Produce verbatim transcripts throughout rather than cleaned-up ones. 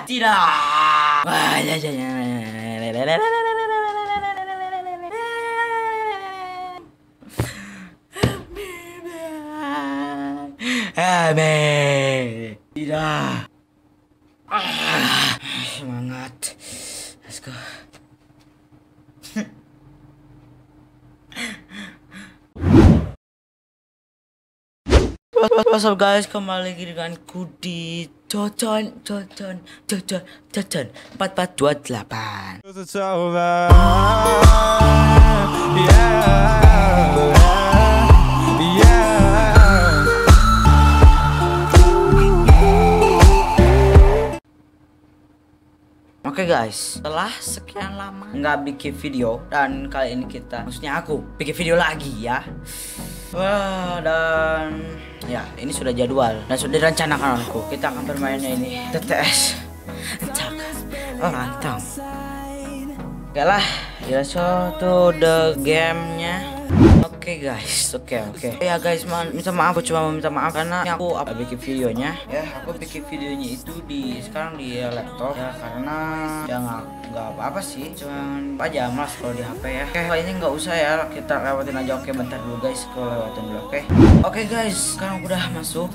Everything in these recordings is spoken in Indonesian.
Tidak. Amin. Tidak. Ah, semangat. Let's go. What's up guys, kembali lagi denganku di Cocon Cocon Cocon Cocon empat empat dua delapan. Oke guys, setelah sekian lama nggak bikin video, dan kali ini kita, maksudnya aku bikin video lagi ya. Wah, dan ya ini sudah jadwal dan sudah direncanakan aku. Kita akan bermainnya ini T T S. Cak, oh rantang. Oke lah, ya so to the gamenya. Oke okay guys, oke okay, oke. Okay. Ya guys, ma minta maaf, aku cuma minta maaf karena aku apa bikin videonya. Ya, aku bikin videonya itu di sekarang di laptop ya, karena ya nggak nggak apa-apa sih, cuman aja malas kalau di H P ya. Oke, okay, kayaknya nggak usah ya, kita lewatin aja. Oke, okay, bentar dulu guys, aku lewatin dulu. Oke, okay. Oke okay, guys, sekarang udah masuk.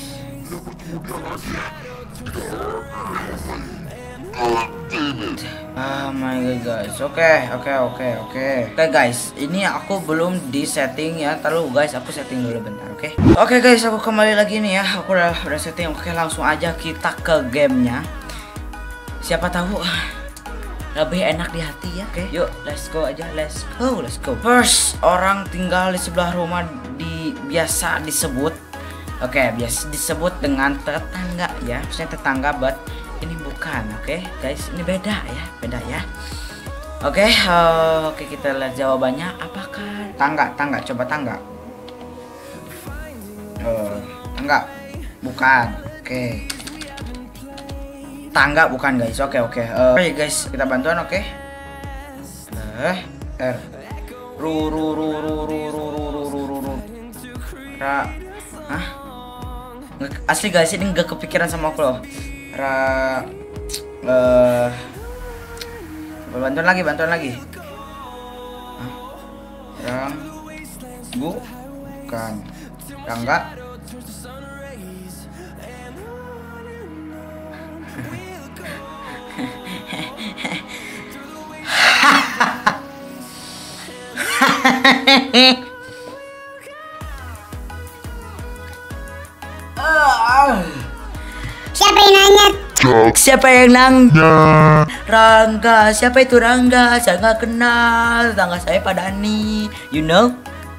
Oh my god guys, oke okay, oke okay, oke okay, oke okay. Oke okay, guys, ini aku belum di setting ya. Taruh guys, aku setting dulu bentar. Oke okay? Oke okay, guys, aku kembali lagi nih ya. Aku udah udah setting. Oke okay, langsung aja kita ke gamenya. Siapa tahu lebih enak di hati ya. Oke okay, yuk let's go aja. Let's go let's go. First, orang tinggal di sebelah rumah di biasa disebut oke okay, biasa disebut dengan tetangga ya. Maksudnya tetangga, but ini bukan. Oke okay, guys, ini beda ya, beda ya. Oke okay, uh, oke okay, kita lihat jawabannya. Apakah tangga? Tangga, coba tangga. Uh, tangga bukan. Oke okay. Tangga bukan guys. Oke okay, oke okay. uh, oke okay, guys, kita bantuan. Oke okay. uh, R ru ru ru ru ru ru ru ru ru ru ru ra. Hah? Asli guys, ini nggak kepikiran sama aku loh. Ra uh, bantuan lagi, bantuan lagi. Hah? Rang bukan. Rangga. Siapa yang nanya? Siapa yang nanya? Rangga. Siapa itu Rangga? Saya nggak kenal. Tetangga saya Pak Dani. You know?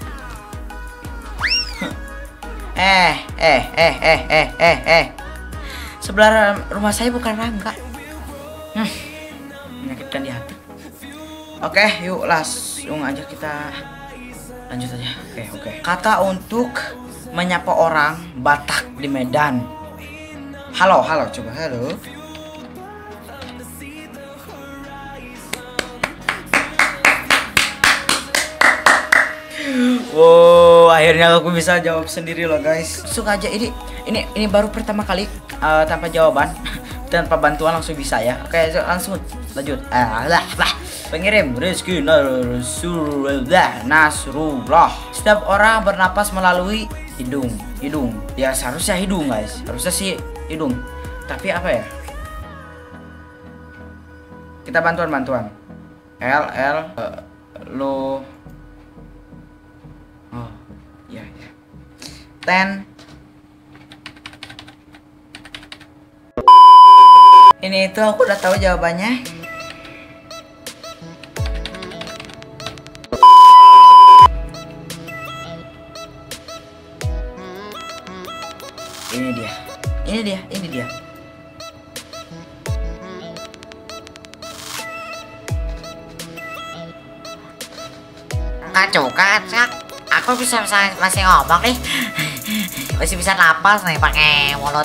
eh, eh, eh, eh, eh, eh, eh. Sebelah rumah saya bukan Rangga. Hmm, menyakitkan di hati. Oke, yuk langsung aja kita lanjut aja. Oke, oke. Kata untuk menyapa orang Batak di Medan. Halo, halo, coba halo. Wow, akhirnya aku bisa jawab sendiri loh guys. Suka aja ini, ini, ini baru pertama kali uh, tanpa jawaban, tanpa bantuan langsung bisa ya. Oke, langsung lanjut. Ah, lah, lah. Pengirim Rizky Nasrullah Nasrullah. Setiap orang bernapas melalui hidung, hidung. Ya seharusnya hidung guys, harusnya sih hidung. Tapi apa ya? Kita bantuan-bantuan. L L uh, lo. Oh, ya ya. Ten. Ini itu aku udah tahu jawabannya. Ini dia. Ini dia, ini dia. Kacau kacak. Aku bisa, bisa masih ngomong nih. Masih bisa napas nih pakai mulut.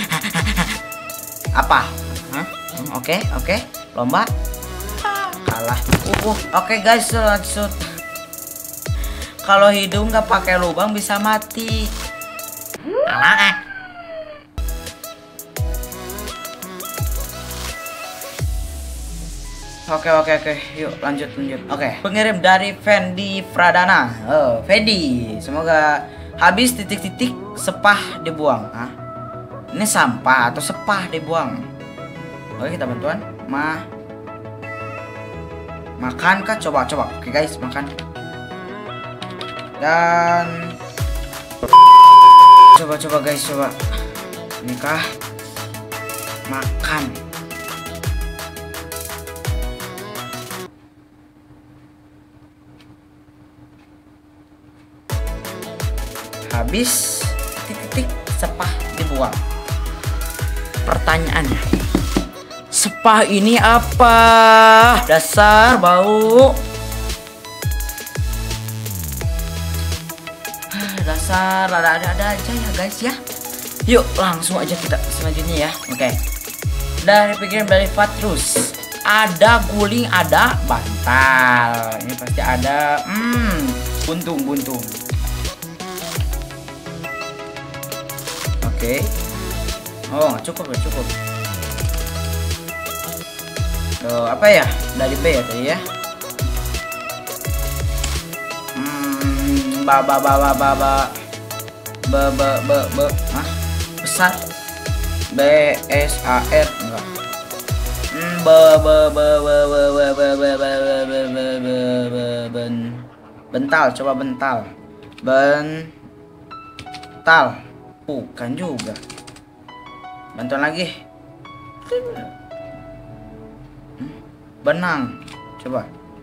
Apa? Hah? Oke, okay, oke. Okay. Lomba. Kalah. Uh, uh. Oke okay, guys, lanjut. Kalau hidung nggak pakai lubang bisa mati. Alah, eh. Oke oke oke, yuk lanjut lanjut. Oke, pengirim dari Fendi Pradana. Oh, Fendi, semoga habis titik-titik sepah dibuang. Hah? Ini sampah atau sepah dibuang? Oke, kita bantuan. Ma, makan kah? Coba coba. Oke guys, makan. Dan coba coba guys, coba. Ini kah? Makan. Habis titik-titik sepah dibuang. Pertanyaannya, sepah ini apa? Dasar bau. Dasar ada-ada aja ya guys ya. Yuk langsung aja kita selanjutnya ya. Oke. Dari pikiran dari Fatrus, ada guling, ada bantal. Ini pasti ada. Hmm, buntung buntung. Oke. Oh, nggak cukup, nggak cukup. Tuh, apa ya? Dari B ya tadi ya. Hmm, ba ba ba ba ba ba ba ba ba ba. Hah? Besar. B S A R enggak. Hmm, ba ba ba ba ba ba ba ba ba ba ba ba ben. Bental, coba bental. Bental. Bukan juga. Bantuan lagi. Hmm, benang. Coba.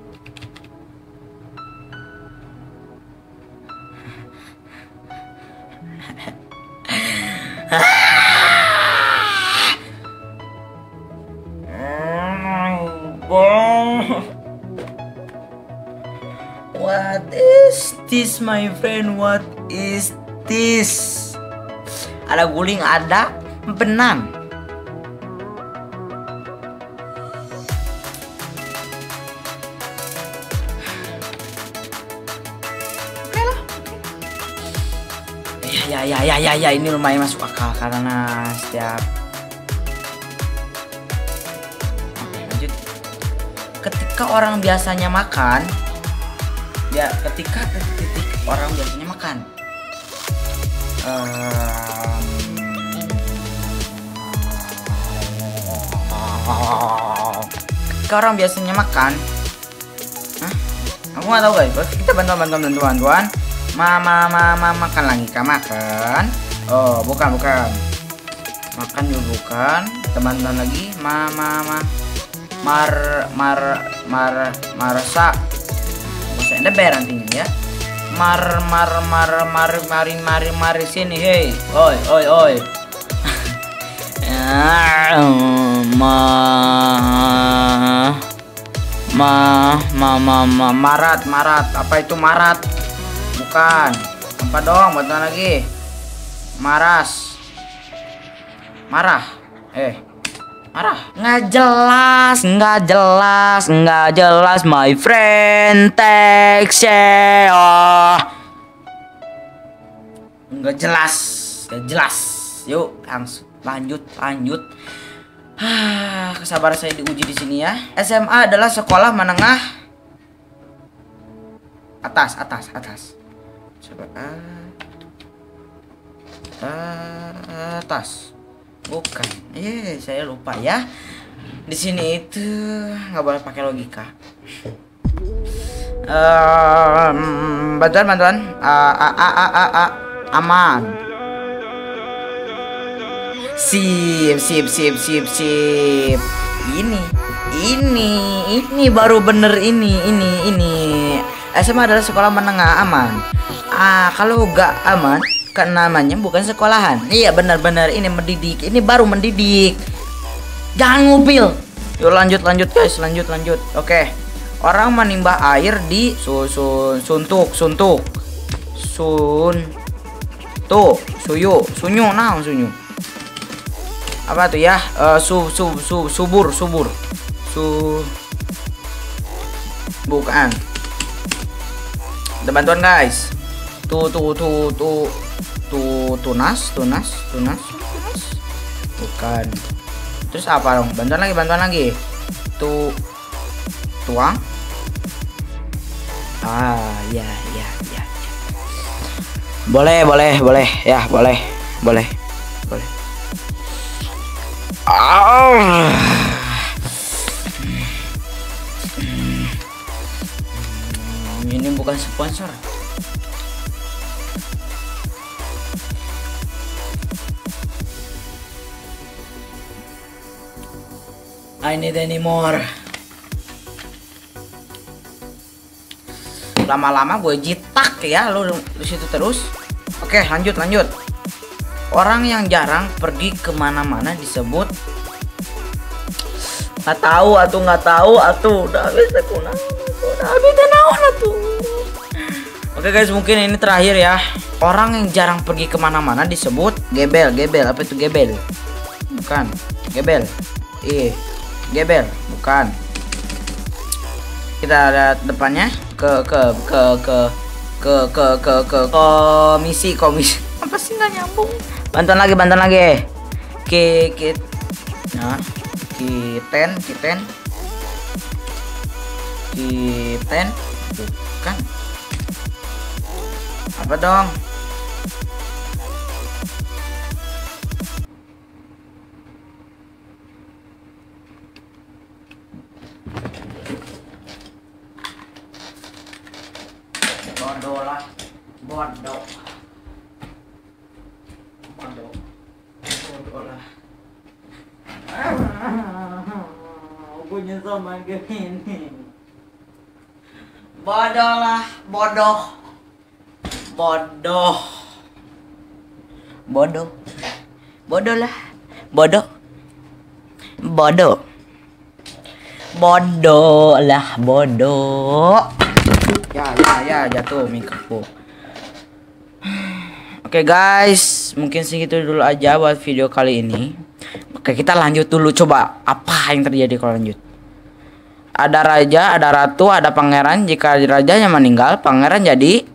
What is this, my friend? What is this? Ada guling, ada benang. Oke lah. Ya ya ya ya ya ini lumayan masuk akal karena setiap. Oke, lanjut. Ketika orang biasanya makan, ya ketika titik orang biasanya makan. Um, ketika orang biasanya makan, hah? Aku nggak tahu guys. Berarti kita bantuan bantuan bantuan bantuan. Mama mama makan lagi kah makan? Oh bukan bukan. Makan juga bukan. Kita bantuan lagi. Mama mama mar mar mar marsa. Bahasa Anda ber nantinya ya. Mar mar mar mar mari mari mari sini hei oi oi oi ma ma ma ma ma marat marat apa itu marat bukan apa dong bantuan lagi maras marah eh marah nggak jelas nggak jelas nggak jelas my friend text oh nggak jelas nggak jelas yuk langsung lanjut lanjut ah kesabaran saya diuji di sini ya. S M A adalah sekolah menengah atas atas atas coba ah, atas bukan, eh saya lupa ya. Di sini itu nggak boleh pakai logika. Um, bantuan bantuan, uh, a, a, a, a, a, aman. Sip sip sip sip sip. Ini ini ini baru bener ini ini ini. S M A adalah sekolah menengah aman. Ah kalau nggak aman. Kan namanya bukan sekolahan. Iya benar-benar ini mendidik. Ini baru mendidik. Jangan ngupil. Yuk lanjut lanjut guys, lanjut lanjut. Oke. Orang menimba air di su, su, suntuk suntuk. Sun tuh, suyu, sunyu, nah sunyu. Apa tuh ya? Uh, su, su, su, subur, subur. Su bukan. Ada bantuan guys. Tuh tuh tuh tuh tuh tunas tunas tunas tunas bukan. Terus apa dong? Bantuan lagi bantuan lagi tuh tuang. Ah, ya, ya, ya, ya. Boleh, boleh, boleh, ya, boleh, boleh, boleh. Ah. Ini bukan sponsor. I need any more. Lama-lama gue jitak ya lu di situ terus. Oke, lanjut lanjut. Orang yang jarang pergi kemana-mana disebut nggak tahu atau nggak tahu atau udah habis aku udah habis naon atuh. Oke guys, mungkin ini terakhir ya. Orang yang jarang pergi kemana-mana disebut gebel. Gebel apa itu gebel? Bukan gebel. Ih, gebel bukan. Kita lihat depannya. ke ke ke ke ke ke ke ke komisi komisi apa sih nggak nyambung. Bantuan lagi bantuan lagi. Ki ki nah kiten kiten kiten bukan apa dong. Bodoh lah, bodoh, bodoh, bodoh lah. Aku nyesel main game ini. Bodoh lah, bodoh, bodoh, bodoh, bodoh lah, bodoh, bodoh, bodoh lah, bodoh. Ya ya ya jatuh mikrofon. Oke guys, mungkin segitu dulu aja buat video kali ini. Oke, kita lanjut dulu, coba apa yang terjadi kalau lanjut. Ada raja, ada ratu, ada pangeran. Jika rajanya meninggal, pangeran jadi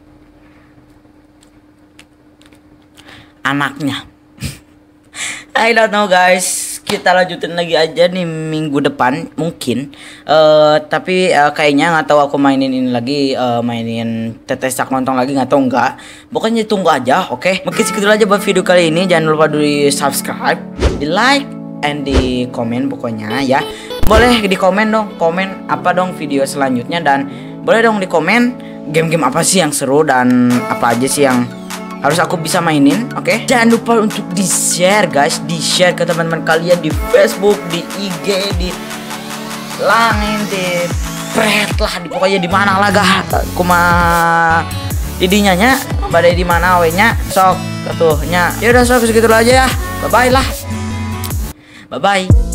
anaknya. I don't know guys. Kita lanjutin lagi aja nih minggu depan mungkin. Uh, tapi uh, kayaknya nggak tahu aku mainin ini lagi, uh, mainin tetesak lontong lagi nggak tahu nggak. Pokoknya tunggu aja, oke? Okay? Mungkin segitu aja buat video kali ini. Jangan lupa di subscribe, di like, and di komen pokoknya ya. Boleh di komen dong, komen apa dong video selanjutnya, dan boleh dong di komen game-game apa sih yang seru dan apa aja sih yang harus aku bisa mainin, oke? Okay? Jangan lupa untuk di share guys, di share ke teman-teman kalian di Facebook, di I G, di lain, di thread lah, di pokoknya di mana lah gah, kuma didinya nya, badai di mana awenya, sok, atuh nya. Ya udah sok segitu aja ya, bye bye lah, bye bye.